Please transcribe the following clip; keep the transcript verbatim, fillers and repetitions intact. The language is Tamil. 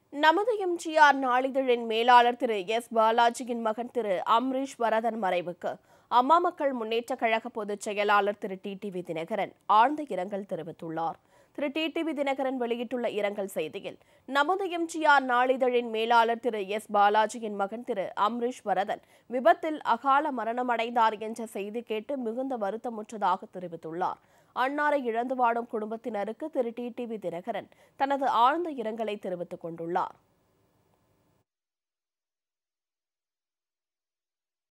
நமது எம்ஜிஆர் நாளிதழின் மேலாளர் திரு எஸ் பாலாஜியின் மகன் திரு அம்ரீஷ் வரதன் மறைவுக்கு அம்மா மக்கள் முன்னேற்ற கழக பொதுச் செயலாளர் திரு டி டிவி தினகரன் ஆழ்ந்த இரங்கல் தெரிவித்துள்ளார். திரு டி டிவி தினகரன் வெளியிட்டுள்ள இரங்கல் செய்தியில், நமது எம்ஜிஆர் நாளிதழின் மேலாளர் திரு எஸ் பாலாஜியின் மகன் திரு அம்ரீஷ் வரதன் விபத்தில் அகால மரணமடைந்தார் என்ற செய்தி கேட்டு மிகுந்த வருத்தமுற்றதாக தெரிவித்துள்ளார். அன்னாரை இழந்து வாடும் குடும்பத்தினருக்கு திரு டி டிவி தினகரன் தனது ஆழ்ந்த இரங்கலை தெரிவித்துக் கொண்டுள்ளார்.